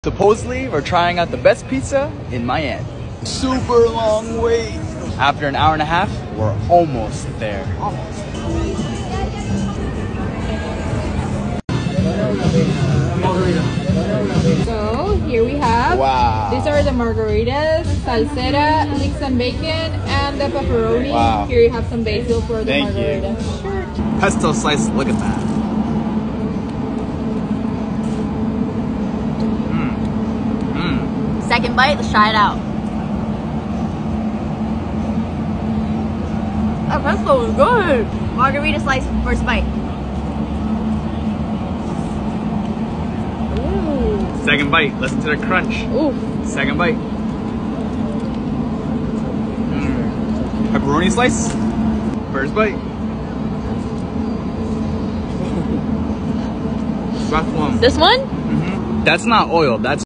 Supposedly, we're trying out the best pizza in Miami. Super long wait. After an hour and a half, we're almost there. So here we have, these are the margaritas, salsera, leeks and bacon, and the pepperoni. Wow. Here you have some basil for the margarita. Sure. Pesto slice, look at that. Second bite, let's try it out. That pesto is good. Margarita slice, first bite. Ooh. Second bite, listen to the crunch. Ooh. Second bite. Pepperoni slice. First bite. Last one. This one? That's not oil, that's